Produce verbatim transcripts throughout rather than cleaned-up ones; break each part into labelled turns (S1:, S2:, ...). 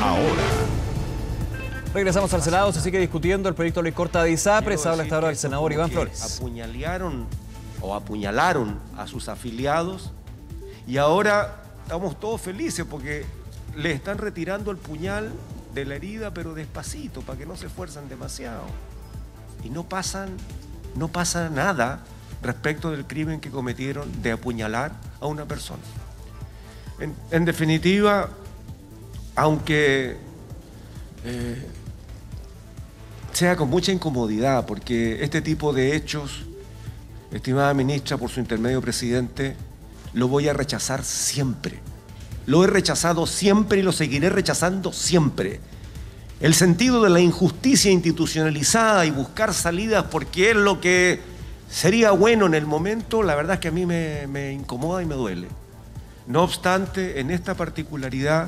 S1: ahora.
S2: Regresamos al Senado, se sigue discutiendo el proyecto de ley corta de ISAPRES. Habla hasta ahora el senador Iván Flores.
S3: Apuñalaron o apuñalaron a sus afiliados y ahora estamos todos felices porque le están retirando el puñal de la herida, pero despacito, para que no se esfuerzan demasiado. Y no pasan, no pasa nada respecto del crimen que cometieron de apuñalar a una persona. En, en definitiva, aunque eh, sea con mucha incomodidad, porque este tipo de hechos, estimada ministra, por su intermedio, presidente, lo voy a rechazar siempre. Lo he rechazado siempre y lo seguiré rechazando siempre. El sentido de la injusticia institucionalizada y buscar salidas porque es lo que sería bueno en el momento, la verdad es que a mí me, me incomoda y me duele. No obstante, en esta particularidad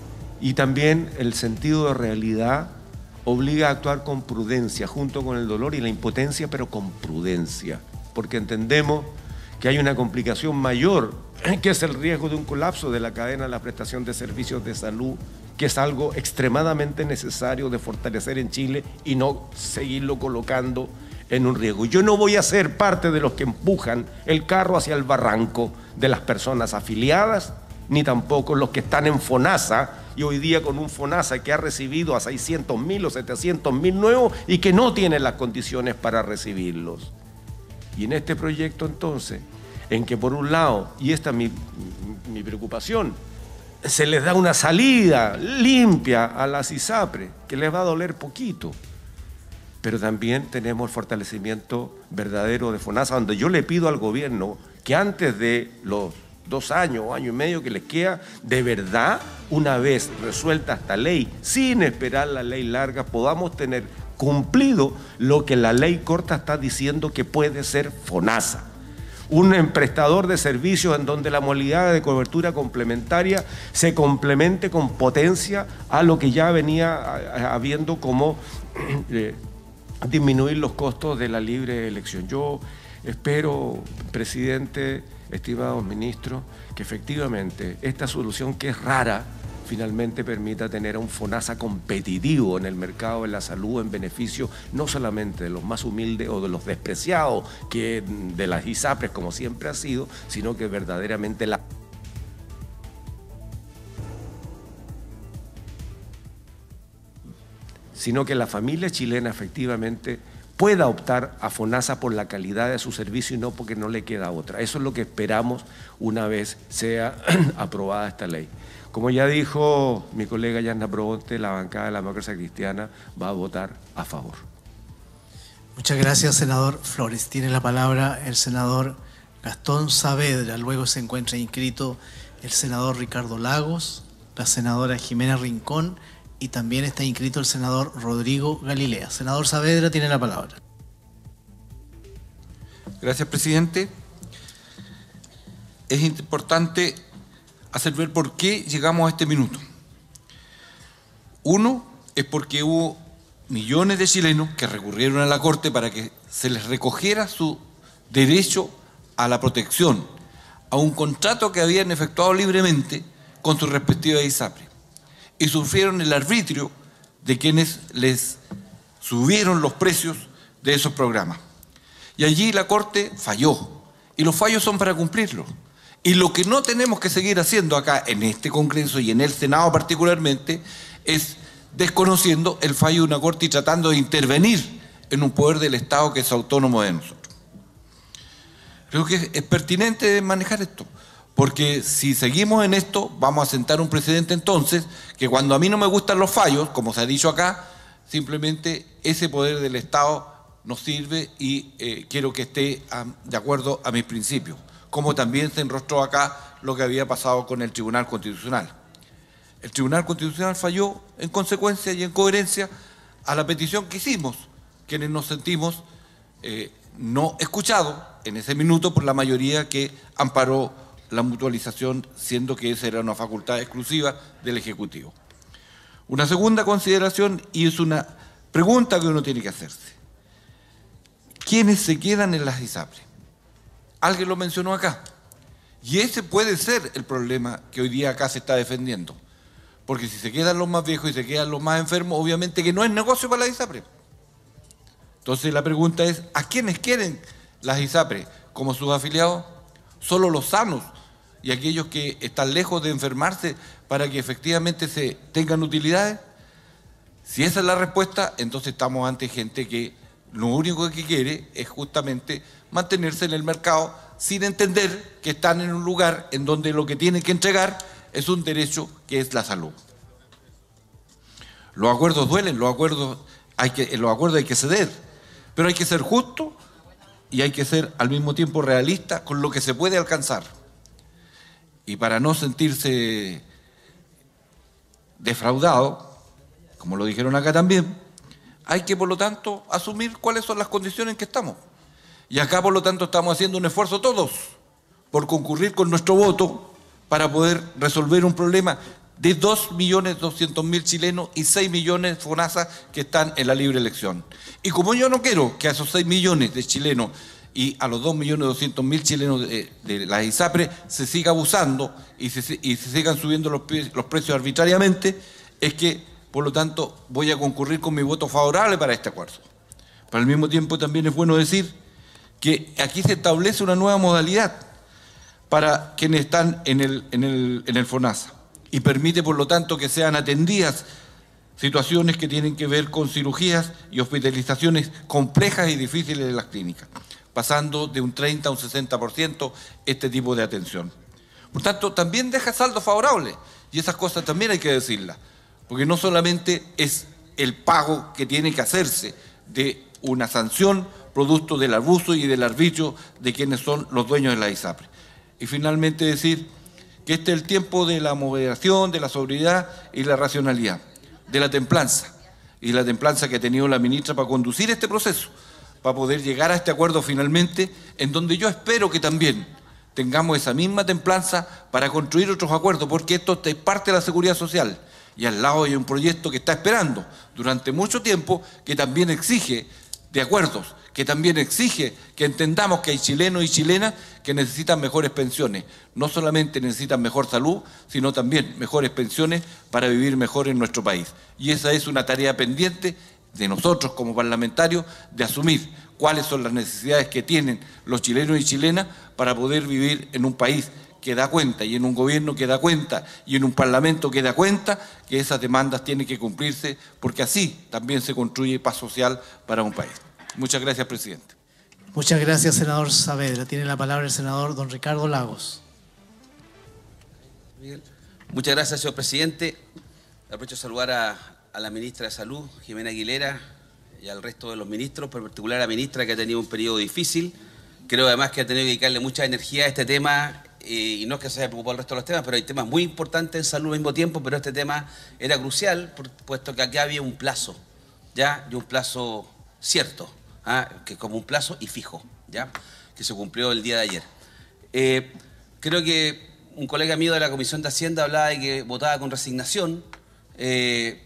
S3: y también el sentido de realidad obliga a actuar con prudencia, junto con el dolor y la impotencia, pero con prudencia, porque entendemos que hay una complicación mayor, que es el riesgo de un colapso de la cadena de la prestación de servicios de salud, que es algo extremadamente necesario de fortalecer en Chile y no seguirlo colocando en un riesgo. Yo no voy a ser parte de los que empujan el carro hacia el barranco de las personas afiliadas, ni tampoco los que están en FONASA, y hoy día con un FONASA que ha recibido a seiscientos mil o setecientos mil nuevos y que no tiene las condiciones para recibirlos. Y en este proyecto entonces, en que por un lado, y esta es mi, mi preocupación, se les da una salida limpia a las ISAPRES, que les va a doler poquito, pero también tenemos el fortalecimiento verdadero de FONASA, donde yo le pido al gobierno que antes de los dos años o año y medio que les queda, de verdad, una vez resuelta esta ley, sin esperar la ley larga, podamos tener cumplido lo que la ley corta está diciendo que puede ser FONASA. Un prestador de servicios en donde la modalidad de cobertura complementaria se complemente con potencia a lo que ya venía habiendo como eh, disminuir los costos de la libre elección. Yo espero, presidente, estimados ministros, que efectivamente esta solución, que es rara, finalmente permita tener a un FONASA competitivo en el mercado de la salud en beneficio no solamente de los más humildes o de los despreciados que de las ISAPRES como siempre ha sido, sino que verdaderamente la... sino que la familia chilena efectivamente pueda optar a FONASA por la calidad de su servicio y no porque no le queda otra. Eso es lo que esperamos una vez sea aprobada esta ley. Como ya dijo mi colega Yarna Proboste, la bancada de la Democracia Cristiana va a votar a favor.
S4: Muchas gracias, senador Flores. Tiene la palabra el senador Gastón Saavedra. Luego se encuentra inscrito el senador Ricardo Lagos, la senadora Jimena Rincón y también está inscrito el senador Rodrigo Galilea. Senador Saavedra, tiene la palabra.
S5: Gracias, presidente. Es importante hacer ver por qué llegamos a este minuto. Uno es porque hubo millones de chilenos que recurrieron a la Corte para que se les recogiera su derecho a la protección, a un contrato que habían efectuado libremente con sus respectivas ISAPRES, y sufrieron el arbitrio de quienes les subieron los precios de esos programas. Y allí la Corte falló, y los fallos son para cumplirlos. Y lo que no tenemos que seguir haciendo acá en este Congreso y en el Senado particularmente es desconociendo el fallo de una Corte y tratando de intervenir en un poder del Estado que es autónomo de nosotros. Creo que es pertinente manejar esto, porque si seguimos en esto vamos a sentar un precedente entonces que cuando a mí no me gustan los fallos, como se ha dicho acá, simplemente ese poder del Estado nos sirve y eh, quiero que esté a, de acuerdo a mis principios, como también se enrostró acá lo que había pasado con el Tribunal Constitucional. El Tribunal Constitucional falló en consecuencia y en coherencia a la petición que hicimos, quienes nos sentimos eh, no escuchados en ese minuto por la mayoría que amparó la mutualización, siendo que esa era una facultad exclusiva del Ejecutivo. Una segunda consideración, y es una pregunta que uno tiene que hacerse: ¿quiénes se quedan en las ISAPRES? Alguien lo mencionó acá, y ese puede ser el problema que hoy día acá se está defendiendo, Porque si se quedan los más viejos y se quedan los más enfermos, obviamente que no es negocio para la ISAPRE. Entonces la pregunta es, ¿a quiénes quieren las ISAPRE como sus afiliados? Solo los sanos y aquellos que están lejos de enfermarse para que efectivamente se tengan utilidades. Si esa es la respuesta, entonces estamos ante gente que lo único que quiere es justamente mantenerse en el mercado sin entender que están en un lugar en donde lo que tienen que entregar es un derecho que es la salud. Los acuerdos duelen, los acuerdos hay que, en los acuerdos hay que ceder, pero hay que ser justo y hay que ser al mismo tiempo realista con lo que se puede alcanzar. Y para no sentirse defraudado, como lo dijeron acá también, hay que por lo tanto asumir cuáles son las condiciones en que estamos. Y acá por lo tanto estamos haciendo un esfuerzo todos por concurrir con nuestro voto para poder resolver un problema de dos millones doscientos mil chilenos y seis millones de FONASA que están en la libre elección. Y como yo no quiero que a esos seis millones de chilenos y a los dos millones doscientos mil chilenos de, de la ISAPRE se siga abusando y se, y se sigan subiendo los, los precios arbitrariamente, es que, por lo tanto, voy a concurrir con mi voto favorable para este acuerdo. Pero al mismo tiempo también es bueno decir que aquí se establece una nueva modalidad para quienes están en el, en el, en el FONASA y permite, por lo tanto, que sean atendidas situaciones que tienen que ver con cirugías y hospitalizaciones complejas y difíciles de las clínicas, pasando de un treinta a un sesenta por ciento este tipo de atención. Por tanto, también deja saldo favorable, y esas cosas también hay que decirlas, porque no solamente es el pago que tiene que hacerse de una sanción producto del abuso y del arbitrio de quienes son los dueños de la ISAPRE. Y finalmente decir que este es el tiempo de la moderación, de la sobriedad y la racionalidad, de la templanza, y la templanza que ha tenido la ministra para conducir este proceso, para poder llegar a este acuerdo finalmente, en donde yo espero que también tengamos esa misma templanza para construir otros acuerdos, porque esto es parte de la seguridad social, y al lado hay un proyecto que está esperando durante mucho tiempo, que también exige de acuerdos, que también exige que entendamos que hay chilenos y chilenas que necesitan mejores pensiones. No solamente necesitan mejor salud, sino también mejores pensiones para vivir mejor en nuestro país. Y esa es una tarea pendiente de nosotros como parlamentarios, de asumir cuáles son las necesidades que tienen los chilenos y chilenas para poder vivir en un país que da cuenta, y en un gobierno que da cuenta, y en un parlamento que da cuenta que esas demandas tienen que cumplirse, porque así también se construye paz social para un país. Muchas gracias, presidente.
S4: Muchas gracias, senador Saavedra. Tiene la palabra el senador don Ricardo Lagos.
S1: Muchas gracias, señor presidente. Aprovecho a saludar a, a la ministra de Salud, Jimena Aguilera, y al resto de los ministros, pero en particular a la ministra que ha tenido un periodo difícil. Creo además que ha tenido que dedicarle mucha energía a este tema, eh, y no es que se haya preocupado el resto de los temas, pero hay temas muy importantes en salud al mismo tiempo, pero este tema era crucial, por, puesto que aquí había un plazo, ¿ya? Y un plazo cierto, ¿ah? Que como un plazo y fijo, ¿ya? Que se cumplió el día de ayer. Eh, creo que un colega mío de la Comisión de Hacienda hablaba de que votaba con resignación. Eh,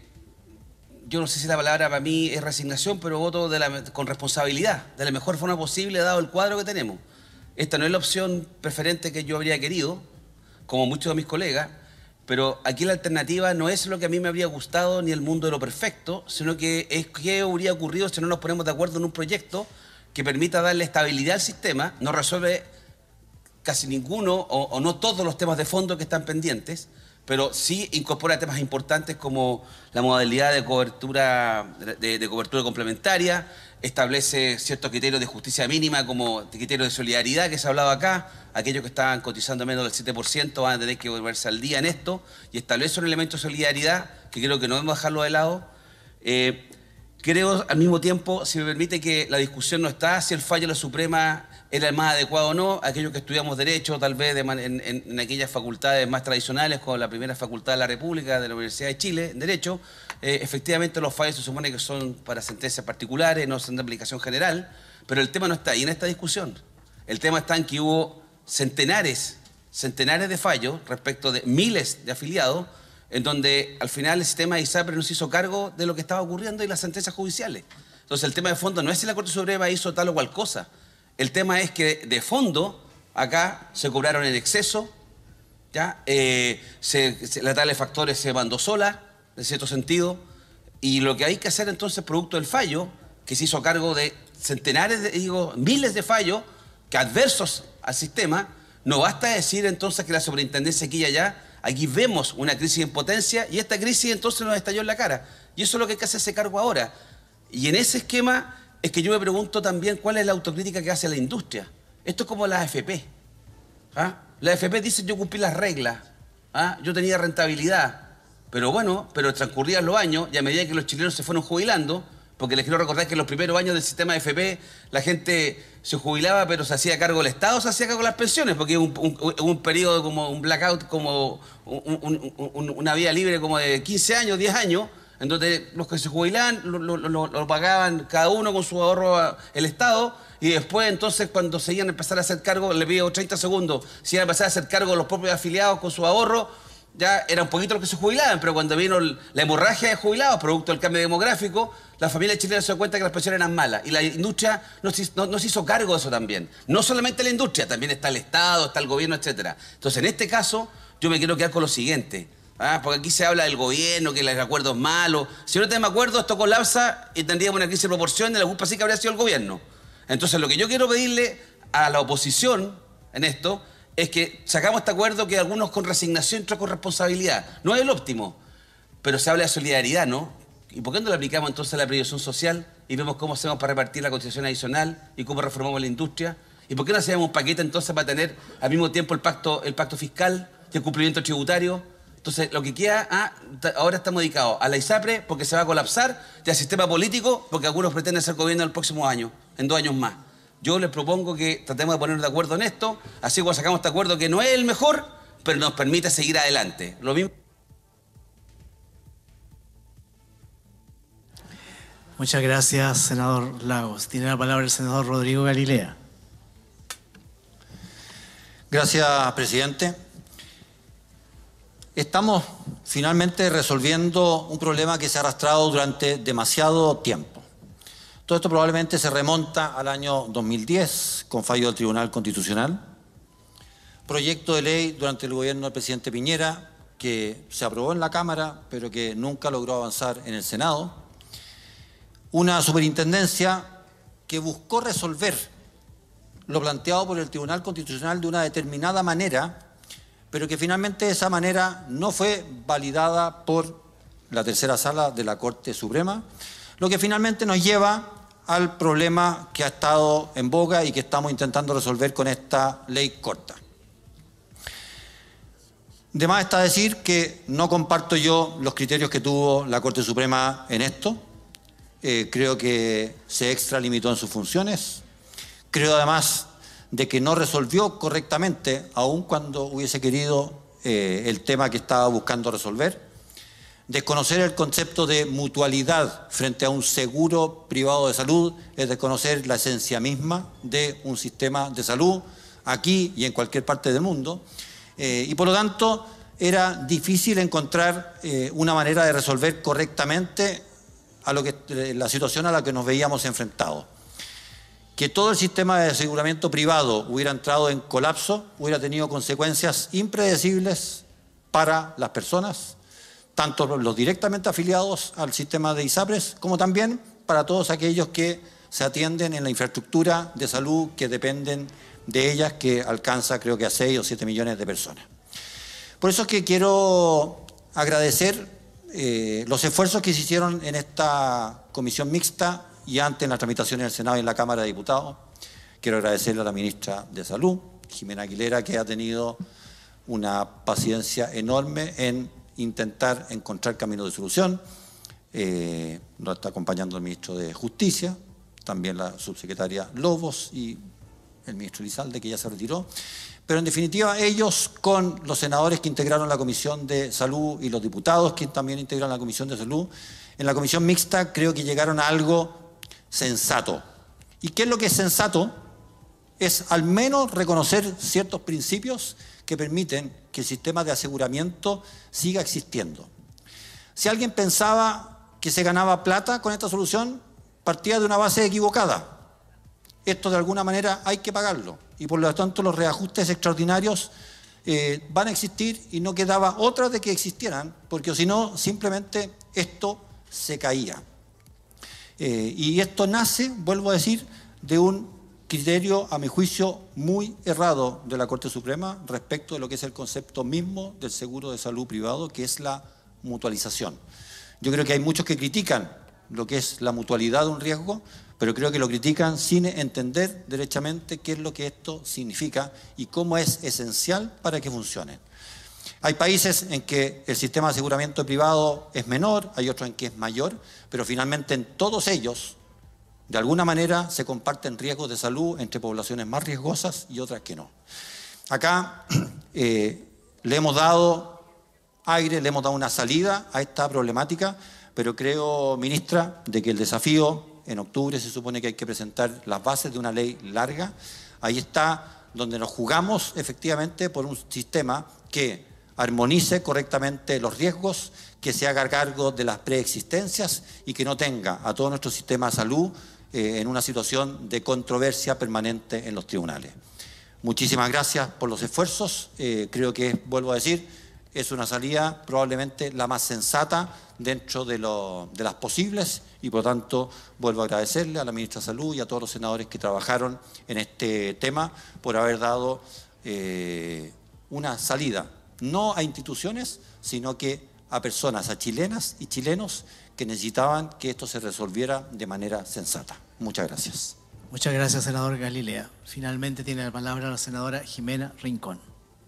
S1: yo no sé si la palabra para mí es resignación, pero voto de la, con responsabilidad, de la mejor forma posible, dado el cuadro que tenemos. Esta no es la opción preferente que yo habría querido, como muchos de mis colegas, pero aquí la alternativa no es lo que a mí me habría gustado ni el mundo de lo perfecto, sino que es qué habría ocurrido si no nos ponemos de acuerdo en un proyecto que permita darle estabilidad al sistema. No resuelve casi ninguno o, o no todos los temas de fondo que están pendientes, pero sí incorpora temas importantes como la modalidad de cobertura, de, de cobertura complementaria, establece ciertos criterios de justicia mínima como criterios de solidaridad que se ha hablado acá. Aquellos que estaban cotizando menos del siete por ciento van a tener que volverse al día en esto, y establece un elemento de solidaridad que creo que no debemos dejarlo de lado. Eh, creo al mismo tiempo, si me permite, que la discusión no está si el fallo de la Suprema era el más adecuado o no. Aquellos que estudiamos Derecho, tal vez de man, en, en, en aquellas facultades más tradicionales, como la primera facultad de la República, de la Universidad de Chile, en Derecho, eh, efectivamente los fallos se supone que son para sentencias particulares, no son de aplicación general, pero el tema no está ahí en esta discusión. El tema está en que hubo centenares, centenares de fallos respecto de miles de afiliados, en donde al final el sistema de ISAPRE no se hizo cargo de lo que estaba ocurriendo y las sentencias judiciales. Entonces el tema de fondo no es si la Corte Suprema hizo tal o cual cosa. El tema es que de fondo acá se cobraron en exceso, ¿ya? Eh, se, se, la tabla de factores se mandó sola, en cierto sentido, y lo que hay que hacer entonces, producto del fallo, que se hizo cargo de centenares, de, digo, miles de fallos, que adversos al sistema, no basta decir entonces que la superintendencia aquí y allá, aquí vemos una crisis en potencia, y esta crisis entonces nos estalló en la cara. Y eso es lo que hay que hacerse cargo ahora. Y en ese esquema es que yo me pregunto también cuál es la autocrítica que hace la industria. Esto es como la A F P. ¿Ah? La A F P dice yo cumplí las reglas, ¿ah? Yo tenía rentabilidad, pero bueno, pero transcurrían los años y a medida que los chilenos se fueron jubilando, porque les quiero recordar que en los primeros años del sistema A F P la gente se jubilaba pero se hacía cargo el Estado, se hacía cargo de las pensiones, porque hubo un, un, un periodo como un blackout, como un, un, un, una vía libre como de quince años, diez años, en donde los que se jubilaban lo, lo, lo, lo pagaban cada uno con su ahorro el Estado, y después entonces cuando se iban a empezar a hacer cargo, le pido treinta segundos, se iban a empezar a hacer cargo los propios afiliados con su ahorro, ya era un poquito los que se jubilaban, pero cuando vino la hemorragia de jubilados, producto del cambio demográfico, la familia chilena se dio cuenta que las pensiones eran malas, y la industria no se, no, no se hizo cargo de eso también. No solamente la industria, también está el Estado, está el gobierno, etcétera. Entonces, en este caso, yo me quiero quedar con lo siguiente. Ah, porque aquí se habla del gobierno, que los acuerdos malos. Si no tenemos acuerdos, esto colapsa y tendríamos una crisis de proporción y la culpa sí que habría sido el gobierno. Entonces, lo que yo quiero pedirle a la oposición en esto es que sacamos este acuerdo que algunos con resignación y con responsabilidad. No es el óptimo, pero se habla de solidaridad, ¿no? ¿Y por qué no le aplicamos entonces la previsión social y vemos cómo hacemos para repartir la cotización adicional y cómo reformamos la industria? ¿Y por qué no hacemos un paquete entonces para tener al mismo tiempo el pacto, el pacto fiscal y el cumplimiento tributario? Entonces, lo que queda, ah, ahora estamos dedicados a la ISAPRE porque se va a colapsar y al sistema político porque algunos pretenden ser gobierno el próximo año, en dos años más. Yo les propongo que tratemos de ponernos de acuerdo en esto, así como sacamos este acuerdo que no es el mejor, pero nos permite seguir adelante. Lo mismo.
S4: Muchas gracias, senador Lagos. Tiene la palabra el senador Rodrigo Galilea.
S6: Gracias, presidente. Estamos finalmente resolviendo un problema que se ha arrastrado durante demasiado tiempo. Todo esto probablemente se remonta al año dos mil diez, con fallo del Tribunal Constitucional. Proyecto de ley durante el gobierno del presidente Piñera, que se aprobó en la Cámara, pero que nunca logró avanzar en el Senado. Una superintendencia que buscó resolver lo planteado por el Tribunal Constitucional de una determinada manera, pero que finalmente esa manera no fue validada por la tercera sala de la Corte Suprema, lo que finalmente nos lleva al problema que ha estado en boga y que estamos intentando resolver con esta ley corta. De más está decir que no comparto yo los criterios que tuvo la Corte Suprema en esto. Eh, creo que se extralimitó en sus funciones. Creo además de que no resolvió correctamente, aun cuando hubiese querido eh, el tema que estaba buscando resolver. Desconocer el concepto de mutualidad frente a un seguro privado de salud es desconocer la esencia misma de un sistema de salud aquí y en cualquier parte del mundo. Eh, y por lo tanto era difícil encontrar eh, una manera de resolver correctamente a lo que, eh, la situación a la que nos veíamos enfrentados. Que todo el sistema de aseguramiento privado hubiera entrado en colapso hubiera tenido consecuencias impredecibles para las personas, tanto los directamente afiliados al sistema de ISAPRES, como también para todos aquellos que se atienden en la infraestructura de salud que dependen de ellas, que alcanza creo que a seis o siete millones de personas. Por eso es que quiero agradecer eh, los esfuerzos que se hicieron en esta comisión mixta y antes en la tramitación en el Senado y en la Cámara de Diputados. Quiero agradecerle a la ministra de Salud, Jimena Aguilera, que ha tenido una paciencia enorme en intentar encontrar caminos de solución. Eh, nos está acompañando el ministro de Justicia, también la subsecretaria Lobos y el ministro Lizalde, que ya se retiró. Pero en definitiva, ellos con los senadores que integraron la Comisión de Salud y los diputados que también integran la Comisión de Salud, en la Comisión Mixta creo que llegaron a algo sensato. ¿Y qué es lo que es sensato? Es al menos reconocer ciertos principios que permiten que el sistema de aseguramiento siga existiendo. Si alguien pensaba que se ganaba plata con esta solución, partía de una base equivocada. Esto de alguna manera hay que pagarlo y por lo tanto los reajustes extraordinarios eh, van a existir y no quedaba otra de que existieran, porque si no, simplemente esto se caía. Eh, y esto nace, vuelvo a decir, de un criterio, a mi juicio, muy errado de la Corte Suprema respecto de lo que es el concepto mismo del seguro de salud privado, que es la mutualización. Yo creo que hay muchos que critican lo que es la mutualidad de un riesgo, pero creo que lo critican sin entender derechamente qué es lo que esto significa y cómo es esencial para que funcione. Hay países en que el sistema de aseguramiento privado es menor, hay otros en que es mayor, pero finalmente en todos ellos, de alguna manera, se comparten riesgos de salud entre poblaciones más riesgosas y otras que no. Acá eh, le hemos dado aire, le hemos dado una salida a esta problemática, pero creo, ministra, de que el desafío, en octubre se supone que hay que presentar las bases de una ley larga. Ahí está donde nos jugamos efectivamente por un sistema que armonice correctamente los riesgos, que se haga cargo de las preexistencias y que no tenga a todo nuestro sistema de salud eh, en una situación de controversia permanente en los tribunales. Muchísimas gracias por los esfuerzos. Eh, creo que, vuelvo a decir, es una salida probablemente la más sensata dentro de, lo, de las posibles y por lo tanto vuelvo a agradecerle a la ministra de Salud y a todos los senadores que trabajaron en este tema por haber dado eh, una salida, no a instituciones, sino que a personas, a chilenas y chilenos que necesitaban que esto se resolviera de manera sensata. Muchas gracias.
S4: Muchas gracias, senador Galilea. Finalmente tiene la palabra la senadora Jimena Rincón.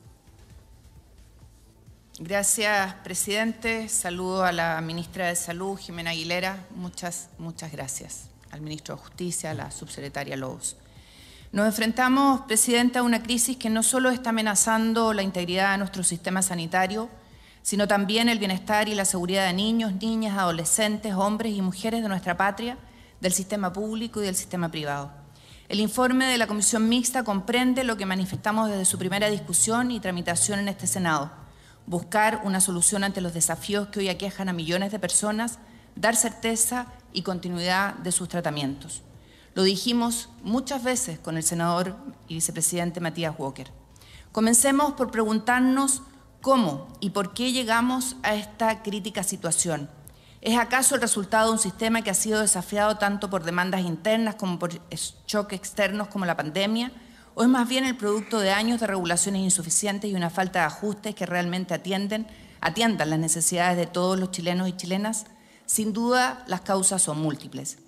S7: Gracias, presidente. Saludo a la ministra de Salud, Jimena Aguilera. Muchas, muchas gracias. Al ministro de Justicia, a la subsecretaria Lobos. Nos enfrentamos, presidente, a una crisis que no solo está amenazando la integridad de nuestro sistema sanitario, sino también el bienestar y la seguridad de niños, niñas, adolescentes, hombres y mujeres de nuestra patria, del sistema público y del sistema privado. El informe de la Comisión Mixta comprende lo que manifestamos desde su primera discusión y tramitación en este Senado: buscar una solución ante los desafíos que hoy aquejan a millones de personas, dar certeza y continuidad de sus tratamientos. Lo dijimos muchas veces con el senador y vicepresidente Matías Walker. Comencemos por preguntarnos cómo y por qué llegamos a esta crítica situación. ¿Es acaso el resultado de un sistema que ha sido desafiado tanto por demandas internas como por choques externos como la pandemia? ¿O es más bien el producto de años de regulaciones insuficientes y una falta de ajustes que realmente atienden, atiendan las necesidades de todos los chilenos y chilenas? Sin duda, las causas son múltiples.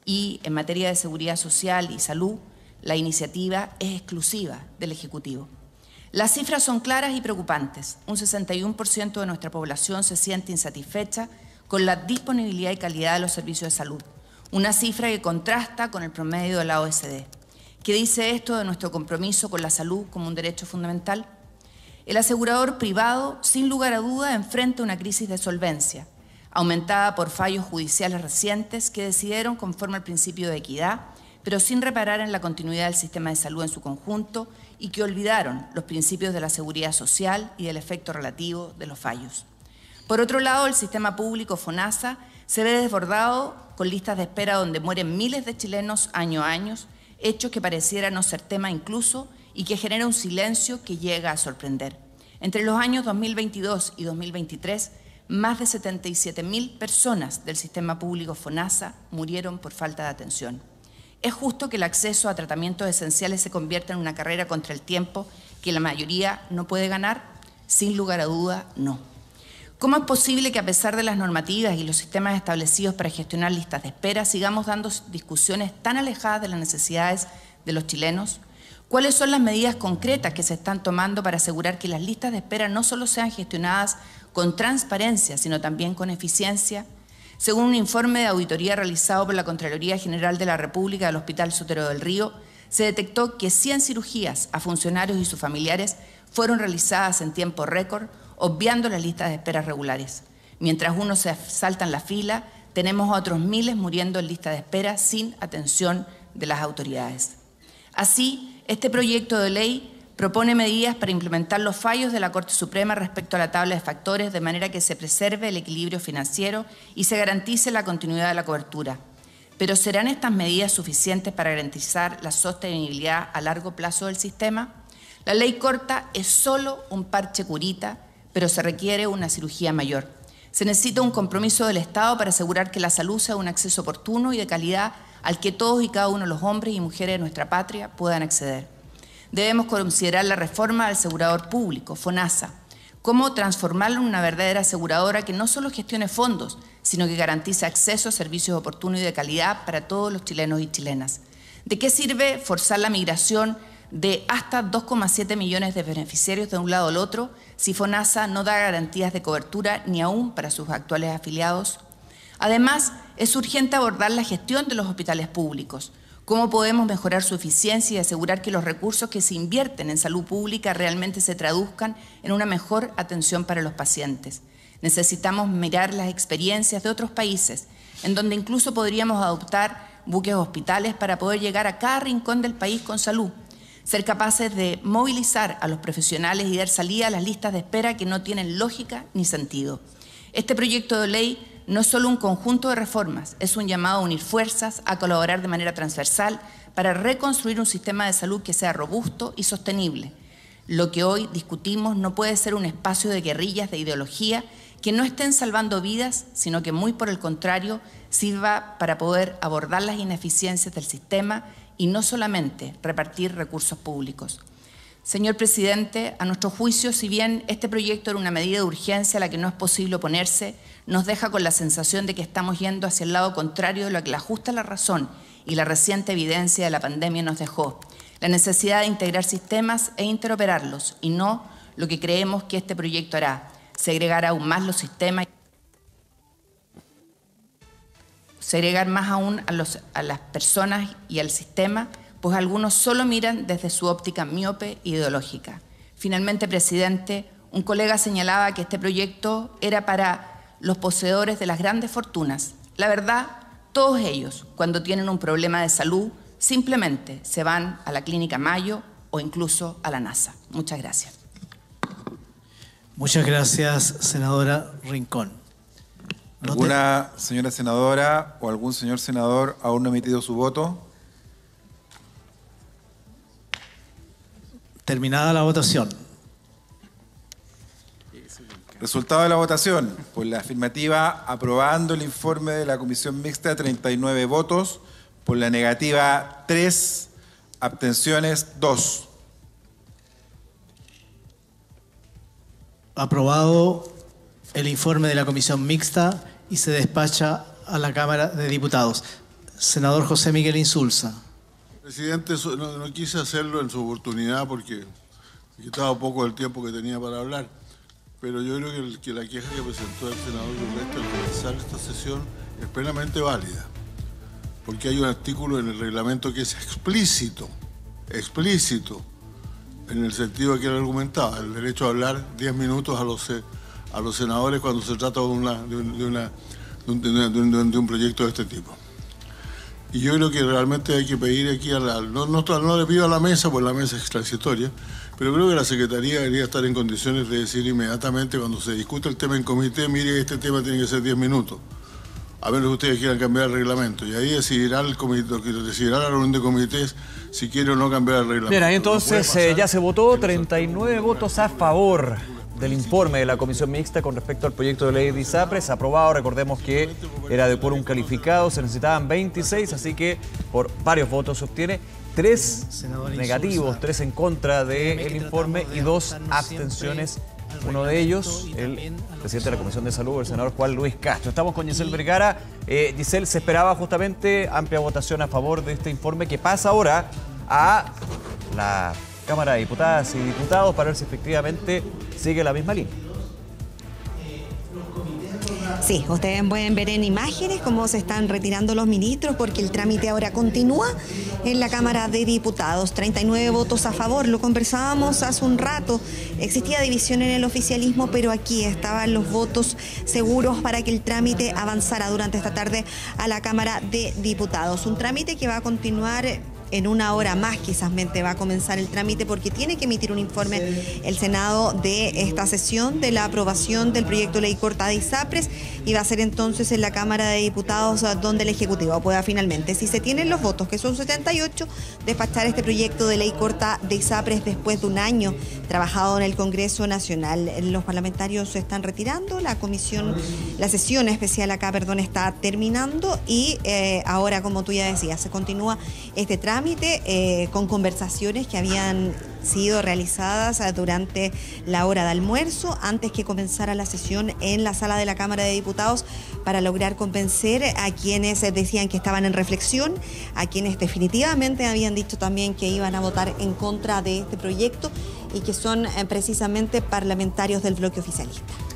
S7: Y en materia de seguridad social y salud, la iniciativa es exclusiva del Ejecutivo. Las cifras son claras y preocupantes. Un sesenta y uno por ciento de nuestra población se siente insatisfecha con la disponibilidad y calidad de los servicios de salud, una cifra que contrasta con el promedio de la O E C D. ¿Qué dice esto de nuestro compromiso con la salud como un derecho fundamental? El asegurador privado, sin lugar a duda, enfrenta una crisis de solvencia, aumentada por fallos judiciales recientes que decidieron conforme al principio de equidad, pero sin reparar en la continuidad del sistema de salud en su conjunto y que olvidaron los principios de la seguridad social y del efecto relativo de los fallos. Por otro lado, el sistema público FONASA se ve desbordado con listas de espera donde mueren miles de chilenos año a año, hechos que pareciera no ser tema incluso y que genera un silencio que llega a sorprender. Entre los años dos mil veintidós y dos mil veintitrés, más de setenta y siete mil personas del sistema público FONASA murieron por falta de atención. ¿Es justo que el acceso a tratamientos esenciales se convierta en una carrera contra el tiempo que la mayoría no puede ganar? Sin lugar a duda, no. ¿Cómo es posible que a pesar de las normativas y los sistemas establecidos para gestionar listas de espera sigamos dando discusiones tan alejadas de las necesidades de los chilenos? ¿Cuáles son las medidas concretas que se están tomando para asegurar que las listas de espera no solo sean gestionadas con transparencia, sino también con eficiencia? Según un informe de auditoría realizado por la Contraloría General de la República del Hospital Sotero del Río, se detectó que cien cirugías a funcionarios y sus familiares fueron realizadas en tiempo récord, obviando las listas de espera regulares. Mientras unos se saltan la fila, tenemos a otros miles muriendo en lista de espera sin atención de las autoridades. Así, este proyecto de ley propone medidas para implementar los fallos de la Corte Suprema respecto a la tabla de factores de manera que se preserve el equilibrio financiero y se garantice la continuidad de la cobertura. Pero ¿serán estas medidas suficientes para garantizar la sostenibilidad a largo plazo del sistema? La ley corta es solo un parche curita, pero se requiere una cirugía mayor. Se necesita un compromiso del Estado para asegurar que la salud sea un acceso oportuno y de calidad al que todos y cada uno de los hombres y mujeres de nuestra patria puedan acceder. Debemos considerar la reforma del asegurador público, FONASA, cómo transformarlo en una verdadera aseguradora que no solo gestione fondos, sino que garantice acceso a servicios oportunos y de calidad para todos los chilenos y chilenas. ¿De qué sirve forzar la migración de hasta dos coma siete millones de beneficiarios de un lado al otro si FONASA no da garantías de cobertura ni aún para sus actuales afiliados? Además, es urgente abordar la gestión de los hospitales públicos. ¿Cómo podemos mejorar su eficiencia y asegurar que los recursos que se invierten en salud pública realmente se traduzcan en una mejor atención para los pacientes? Necesitamos mirar las experiencias de otros países, en donde incluso podríamos adoptar buques hospitales para poder llegar a cada rincón del país con salud, ser capaces de movilizar a los profesionales y dar salida a las listas de espera que no tienen lógica ni sentido. Este proyecto de ley no es solo un conjunto de reformas, es un llamado a unir fuerzas, a colaborar de manera transversal para reconstruir un sistema de salud que sea robusto y sostenible. Lo que hoy discutimos no puede ser un espacio de guerrillas de ideología que no estén salvando vidas, sino que muy por el contrario sirva para poder abordar las ineficiencias del sistema y no solamente repartir recursos públicos. Señor presidente, a nuestro juicio, si bien este proyecto era una medida de urgencia a la que no es posible oponerse, nos deja con la sensación de que estamos yendo hacia el lado contrario de lo que la justa la razón y la reciente evidencia de la pandemia nos dejó. La necesidad de integrar sistemas e interoperarlos, y no lo que creemos que este proyecto hará, segregar aún más los sistemas, segregar más aún a, los, a las personas y al sistema, pues algunos solo miran desde su óptica miope e ideológica. Finalmente, presidente, un colega señalaba que este proyecto era para los poseedores de las grandes fortunas. La verdad, todos ellos, cuando tienen un problema de salud, simplemente se van a la Clínica Mayo o incluso a la NASA. Muchas gracias.
S4: Muchas gracias, senadora Rincón. No
S8: ¿Alguna te... señora senadora o algún señor senador aún no ha emitido su voto?
S4: Terminada la votación.
S8: Resultado de la votación. Por la afirmativa, aprobando el informe de la Comisión Mixta, treinta y nueve votos. Por la negativa, tres. Abstenciones, dos.
S4: Aprobado el informe de la Comisión Mixta y se despacha a la Cámara de Diputados. Senador José Miguel Insulza.
S9: Presidente, no, no quise hacerlo en su oportunidad porque me quitaba un poco del tiempo que tenía para hablar, pero yo creo que, el, que la queja que presentó el senador Urresti al comenzar esta sesión es plenamente válida, porque hay un artículo en el reglamento que es explícito, explícito, en el sentido que él argumentaba, el derecho a hablar diez minutos a los, a los senadores cuando se trata de, una, de, una, de, un, de, un, de un proyecto de este tipo. Y yo creo que realmente hay que pedir aquí, a la, no, no, no le pido a la mesa, pues la mesa es transitoria, pero creo que la Secretaría debería estar en condiciones de decir inmediatamente cuando se discute el tema en comité, mire, este tema tiene que ser diez minutos, a menos que ustedes quieran cambiar el reglamento. Y ahí decidirá el comité, decidirá la reunión de comités si quiere o no cambiar el reglamento.
S2: Bien, ahí entonces no eh, ya se votó, treinta y nueve votos a favor del informe de la Comisión Mixta con respecto al proyecto de ley de ISAPRES, aprobado. Recordemos que era de quórum calificado, se necesitaban veintiséis, así que por varios votos se obtiene tres negativos, tres en contra del informe y dos abstenciones. Uno de ellos, el presidente de la Comisión de Salud, el senador Juan Luis Castro. Estamos con Giselle Vergara. Eh, Giselle, se esperaba justamente amplia votación a favor de este informe que pasa ahora a la Cámara de Diputadas y Diputados para ver si efectivamente sigue la misma línea.
S10: Sí, ustedes pueden ver en imágenes cómo se están retirando los ministros porque el trámite ahora continúa en la Cámara de Diputados. treinta y nueve votos a favor, lo conversábamos hace un rato. Existía división en el oficialismo, pero aquí estaban los votos seguros para que el trámite avanzara durante esta tarde a la Cámara de Diputados. Un trámite que va a continuar en una hora más quizás mente va a comenzar el trámite porque tiene que emitir un informe el Senado de esta sesión de la aprobación del proyecto de ley corta de ISAPRES y va a ser entonces en la Cámara de Diputados donde el Ejecutivo pueda finalmente, si se tienen los votos, que son setenta y ocho, despachar este proyecto de ley corta de ISAPRES después de un año trabajado en el Congreso Nacional. Los parlamentarios se están retirando, la comisión, la sesión especial acá, perdón, está terminando y eh, ahora, como tú ya decías, se continúa este trámite eh, con conversaciones que habían sido realizadas durante la hora de almuerzo antes que comenzara la sesión en la sala de la Cámara de Diputados para lograr convencer a quienes decían que estaban en reflexión, a quienes definitivamente habían dicho también que iban a votar en contra de este proyecto y que son eh, precisamente parlamentarios del bloque oficialista.